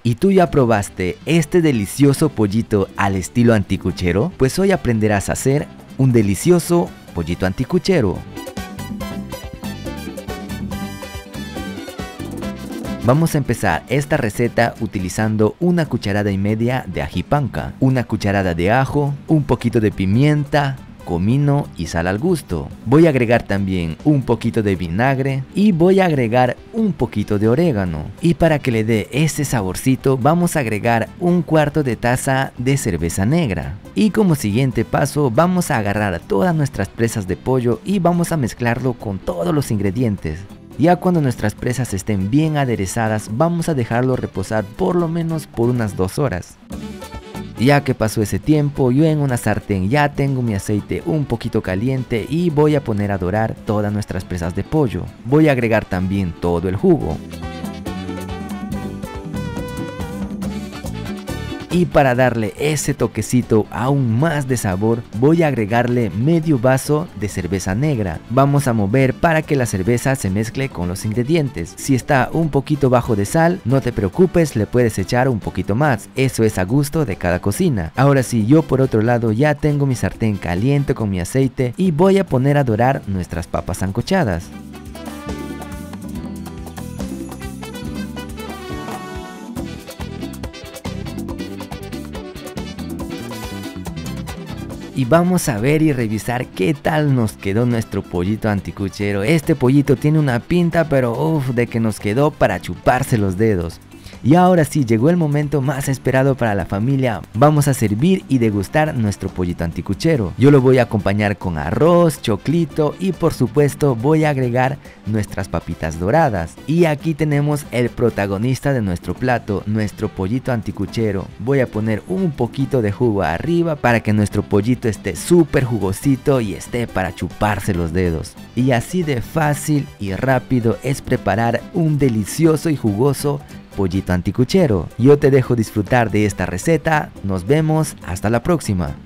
¿Y tú ya probaste este delicioso pollito al estilo anticuchero? Pues hoy aprenderás a hacer un delicioso pollito anticuchero. Vamos a empezar esta receta utilizando 1,5 cucharadas de ají panca, 1 cucharada de ajo, un poquito de pimienta, comino y sal al gusto. Voy a agregar también un poquito de vinagre y voy a agregar un poquito de orégano. Y para que le dé ese saborcito vamos a agregar 1/4 de taza de cerveza negra. Y como siguiente paso vamos a agarrar todas nuestras presas de pollo y vamos a mezclarlo con todos los ingredientes. Ya cuando nuestras presas estén bien aderezadas vamos a dejarlo reposar por lo menos por unas 2 horas. Ya que pasó ese tiempo, yo en una sartén ya tengo mi aceite un poquito caliente y voy a poner a dorar todas nuestras presas de pollo. Voy a agregar también todo el jugo. Y para darle ese toquecito aún más de sabor, voy a agregarle medio vaso de cerveza negra. Vamos a mover para que la cerveza se mezcle con los ingredientes. Si está un poquito bajo de sal, no te preocupes, le puedes echar un poquito más. Eso es a gusto de cada cocina. Ahora sí, yo por otro lado ya tengo mi sartén caliente con mi aceite y voy a poner a dorar nuestras papas sancochadas. Y vamos a ver y revisar qué tal nos quedó nuestro pollito anticuchero. Este pollito tiene una pinta pero de que nos quedó para chuparse los dedos. Y ahora sí, llegó el momento más esperado para la familia. Vamos a servir y degustar nuestro pollito anticuchero. Yo lo voy a acompañar con arroz, choclito y por supuesto voy a agregar nuestras papitas doradas. Y aquí tenemos el protagonista de nuestro plato, nuestro pollito anticuchero. Voy a poner un poquito de jugo arriba para que nuestro pollito esté súper jugosito y esté para chuparse los dedos. Y así de fácil y rápido es preparar un delicioso y jugoso pollito anticuchero. Yo te dejo disfrutar de esta receta. Nos vemos hasta la próxima.